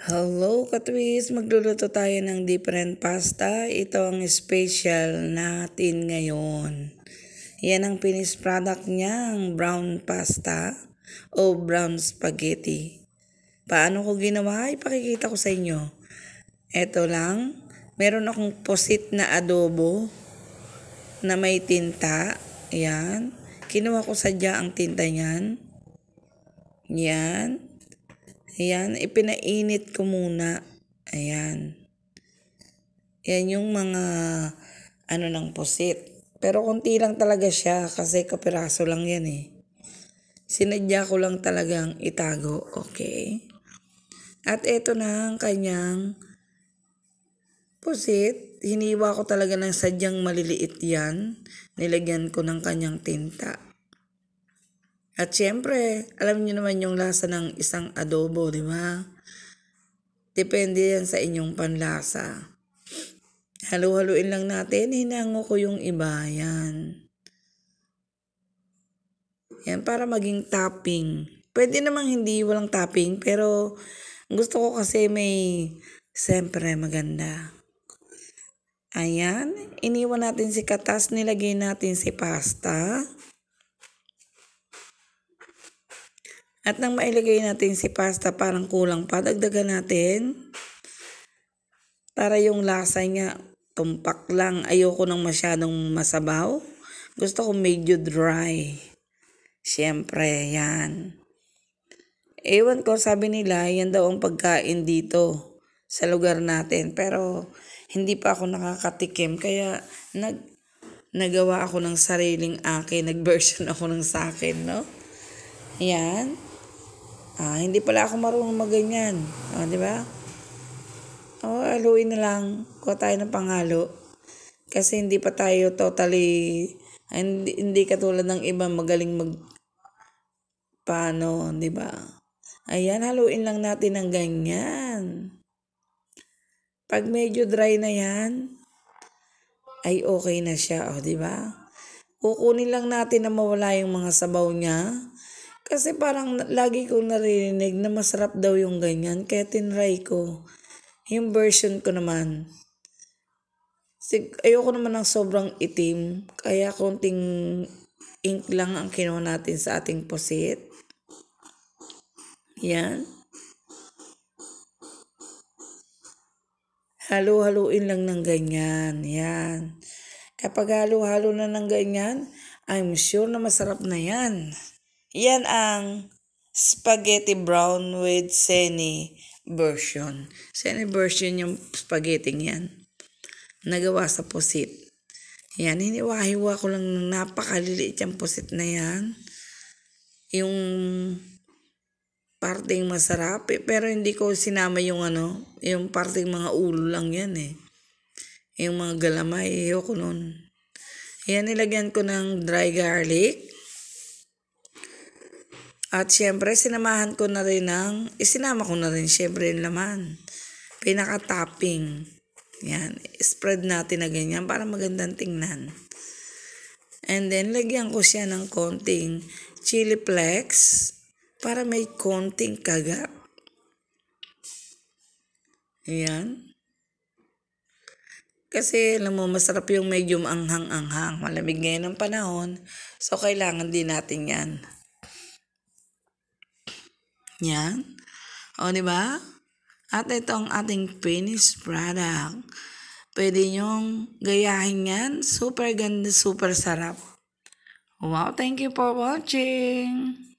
Hello, katwis! Magluluto tayo ng different pasta. Ito ang special natin ngayon. Yan ang finished product niya, ang brown pasta o brown spaghetti. Paano ko ginawa? Ipakikita ko sa inyo. Ito lang, meron akong posit na adobo na may tinta. Yan. Kinuha ko sadya ang tinta niyan. Yan. Ayan, ipinainit ko muna. Ayan. Yan yung mga ng pusit. Pero konti lang talaga siya kasi kapiraso lang yan eh. Sinadya ko lang talagang itago. Okay. At ito na ang kanyang pusit. Hiniwa ko talaga ng sadyang maliliit yan. Nilagyan ko ng kanyang tinta. At syempre, alam niyo naman yung lasa ng isang adobo, di ba? Depende yan sa inyong panlasa. Halu-haluin lang natin. Hinango ko yung iba. Yan. Yan para maging topping. Pwede namang hindi walang topping. Pero gusto ko kasi may siyempre maganda. Ayan. Iniwan natin si katas. Nilagay natin si pasta. At nang mailagay natin si pasta parang kulang pa, dagdagan natin. Para yung lasa niya tumpak lang. Ayoko nang masyadong masabaw. Gusto ko medyo dry. Siyempre, yan. Ewan ko, sabi nila, yan daw ang pagkain dito sa lugar natin. Pero hindi pa ako nakakatikim. Kaya nagawa ako ng sariling akin. Nag-version ako ng sakin, no? Yan. Hindi pala ako marunong maganyan. Di ba? Haluin na lang. Kuha tayo ng panghalo. Kasi hindi pa tayo totally, hindi katulad ng iba magaling paano, di ba? Ayan, haluin lang natin ng ganyan. Pag medyo dry na yan, ay okay na siya, di ba? Kukunin lang natin na mawala yung mga sabaw niya. Kasi parang lagi kong narinig na masarap daw yung ganyan. Kaya tinry ko. Yung version ko naman. Ayoko naman ng sobrang itim. Kaya konting ink lang ang kinuha natin sa ating pusit. Yan. Halo-haluin lang ng ganyan. Yan. Kapag halo-halo na ng ganyan, I'm sure na masarap na yan. Yan ang spaghetti brown with seni version. Seni version yung spaghetti yan. Nagawa sa pusit. Yan, hiniwa-hiwa ko lang ng napakaliliit yung pusit na yan. Yung parting masarap. Pero hindi ko sinama yung yung parting mga ulo lang yan eh. Yung mga galamay, ayoko nun. Yan, nilagyan ko ng dry garlic. At syempre, sinama ko na rin syempre yung laman. Pinaka-topping. Yan, spread natin na ganyan para magandang tingnan. And then, lagyan ko siya ng konting chili flakes para may konting kagat. Yan. Kasi, alam mo, masarap yung medyo anghang-anghang. Malamig ngayon ang panahon. So, kailangan din natin yan. Yan. O, diba? At ito ang ating finished product. Pwede nyong gayahin yan. Super ganda, super sarap. Wow, thank you for watching.